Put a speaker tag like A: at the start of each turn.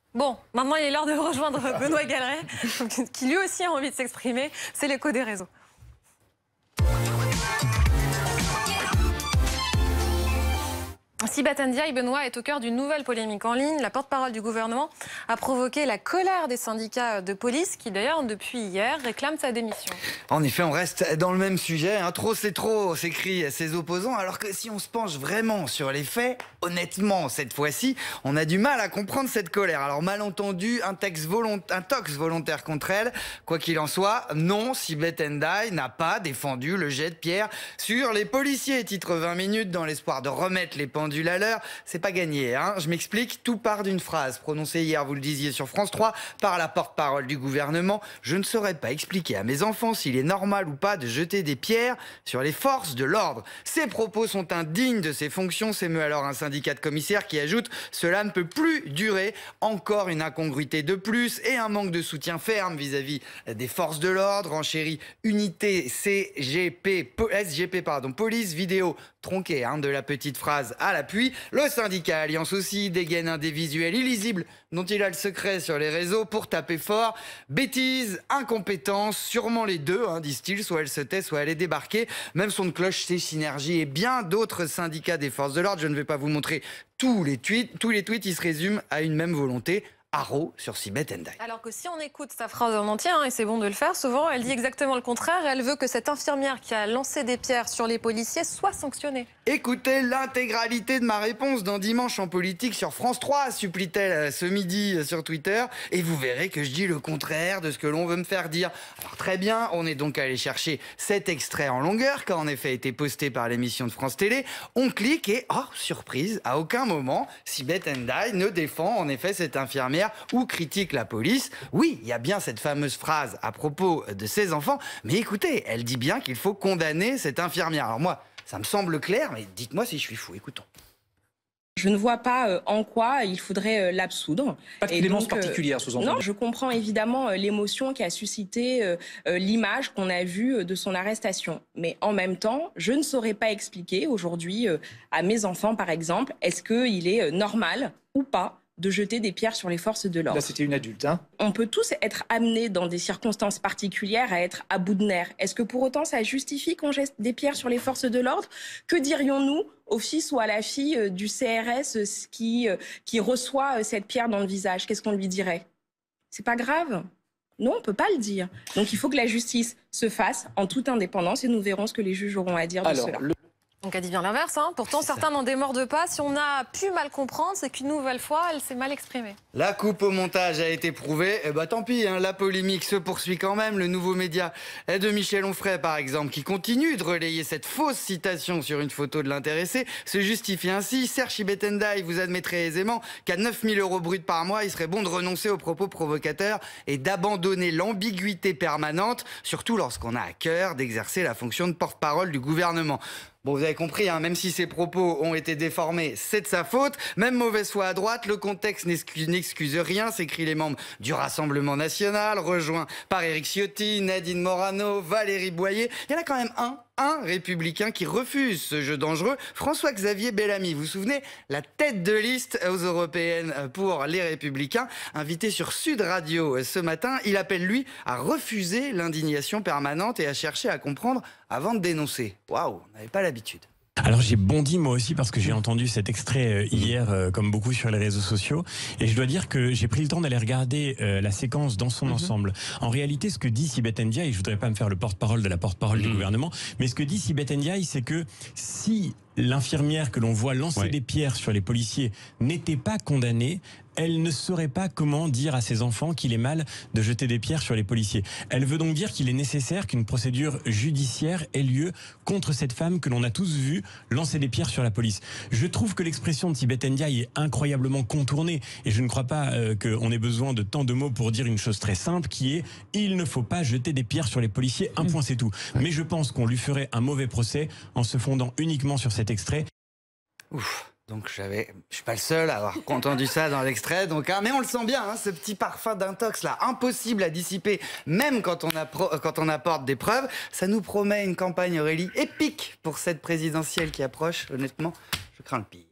A: Bon, maintenant il est l'heure de rejoindre Benoît Galeret, qui lui aussi a envie de s'exprimer. C'est l'écho des réseaux. Sibeth Ndiaye, Benoît, est au cœur d'une nouvelle polémique en ligne. La porte-parole du gouvernement a provoqué la colère des syndicats de police qui, d'ailleurs, depuis hier, réclament sa démission.
B: En effet, on reste dans le même sujet. Hein. Trop, c'est trop, s'écrient ses opposants. Alors que si on se penche vraiment sur les faits, honnêtement, cette fois-ci, on a du mal à comprendre cette colère. Alors, malentendu, un tox volontaire contre elle. Quoi qu'il en soit, non, Sibeth Ndiaye n'a pas défendu le jet de pierre sur les policiers. Titre 20 minutes dans l'espoir de remettre les pendules à l'heure. C'est pas gagné, hein. Je m'explique, tout part d'une phrase prononcée hier, vous le disiez, sur France 3 par la porte-parole du gouvernement. Je ne saurais pas expliquer à mes enfants s'il est normal ou pas de jeter des pierres sur les forces de l'ordre. Ces propos sont indignes de ses fonctions, s'émeut alors un syndicat de commissaires qui ajoute « Cela ne peut plus durer ». Encore une incongruité de plus et un manque de soutien ferme vis-à-vis des forces de l'ordre. Renchérit unité SGP, police vidéo tronquée, hein, de la petite phrase à l'appui. Le syndicat Alliance aussi dégaine un des visuels illisibles dont il a le secret sur les réseaux pour taper fort. Bêtise, incompétence, sûrement les deux, hein, disent-ils. Soit elle se tait, soit elle est débarquée. Même son de cloche, c'est Synergie et bien d'autres syndicats des forces de l'ordre. Je ne vais pas vous montrer tous les tweets. Tous les tweets, ils se résument à une même volonté. Haro sur Sibeth Ndiaye.
A: Alors que si on écoute sa phrase en entier, hein, et c'est bon de le faire, souvent elle dit exactement le contraire. Elle veut que cette infirmière qui a lancé des pierres sur les policiers soit sanctionnée.
B: Écoutez l'intégralité de ma réponse dans Dimanche en politique sur France 3, supplie-t-elle ce midi sur Twitter. Et vous verrez que je dis le contraire de ce que l'on veut me faire dire. Alors très bien, on est donc allé chercher cet extrait en longueur qui a en effet été posté par l'émission de France Télé. On clique et, oh surprise, à aucun moment, Sibeth Ndiaye ne défend en effet cette infirmière ou critique la police. Oui, il y a bien cette fameuse phrase à propos de ses enfants, mais écoutez, elle dit bien qu'il faut condamner cette infirmière. Alors moi, ça me semble clair, mais dites-moi si je suis fou, écoutons.
C: Je ne vois pas en quoi il faudrait l'absoudre.
D: Pas de clémence particulière, sous-entendu.
C: Non, je comprends évidemment l'émotion qui a suscité l'image qu'on a vue de son arrestation. Mais en même temps, je ne saurais pas expliquer aujourd'hui à mes enfants, par exemple, est-ce qu'il est normal ou pas de jeter des pierres sur les forces de l'ordre.
D: Là, c'était une adulte, hein.
C: On peut tous être amenés dans des circonstances particulières à être à bout de nerfs. Est-ce que pour autant ça justifie qu'on jette des pierres sur les forces de l'ordre? Que dirions-nous au fils ou à la fille du CRS qui reçoit cette pierre dans le visage? Qu'est-ce qu'on lui dirait? C'est pas grave. Non, on peut pas le dire. Donc il faut que la justice se fasse en toute indépendance et nous verrons ce que les juges auront à dire de cela.
A: Donc elle dit bien l'inverse, hein. Pourtant certains n'en démordent pas. Si on a pu mal comprendre, c'est qu'une nouvelle fois, elle s'est mal exprimée.
B: La coupe au montage a été prouvée, et bah tant pis, hein, la polémique se poursuit quand même. Le nouveau média de Michel Onfray, par exemple, qui continue de relayer cette fausse citation sur une photo de l'intéressé, se justifie ainsi. Serge Sibeth Ndiaye, vous admettrez aisément qu'à 9 000 € bruts par mois, il serait bon de renoncer aux propos provocateurs et d'abandonner l'ambiguïté permanente, surtout lorsqu'on a à cœur d'exercer la fonction de porte-parole du gouvernement. Bon, vous avez compris, hein, même si ses propos ont été déformés, c'est de sa faute. Même mauvaise foi à droite, le contexte n'excuse rien, s'écrient les membres du Rassemblement National, rejoints par Éric Ciotti, Nadine Morano, Valérie Boyer. Il y en a quand même un républicain qui refuse ce jeu dangereux, François-Xavier Bellamy. Vous vous souvenez, la tête de liste aux européennes pour les Républicains, invité sur Sud Radio ce matin, il appelle lui à refuser l'indignation permanente et à chercher à comprendre avant de dénoncer. Waouh, on n'avait pas l'habitude.
E: Alors j'ai bondi moi aussi parce que j'ai entendu cet extrait hier comme beaucoup sur les réseaux sociaux et je dois dire que j'ai pris le temps d'aller regarder la séquence dans son ensemble. En réalité ce que dit Sibeth Ndiaye, je voudrais pas me faire le porte-parole de la porte-parole du gouvernement, mais ce que dit Sibeth Ndiaye c'est que si l'infirmière que l'on voit lancer des pierres sur les policiers n'était pas condamnée, elle ne saurait pas comment dire à ses enfants qu'il est mal de jeter des pierres sur les policiers. Elle veut donc dire qu'il est nécessaire qu'une procédure judiciaire ait lieu contre cette femme que l'on a tous vue lancer des pierres sur la police. Je trouve que l'expression de Sibeth Ndiaye est incroyablement contournée et je ne crois pas qu'on ait besoin de tant de mots pour dire une chose très simple qui est « il ne faut pas jeter des pierres sur les policiers, un point c'est tout ». Mais je pense qu'on lui ferait un mauvais procès en se fondant uniquement sur cet extrait.
B: Ouf. Donc je suis pas le seul à avoir entendu ça dans l'extrait. Donc, hein, mais on le sent bien, hein, ce petit parfum d'intox là, impossible à dissiper, même quand on apporte des preuves. Ça nous promet une campagne, Aurélie, épique pour cette présidentielle qui approche. Honnêtement, je crains le pire.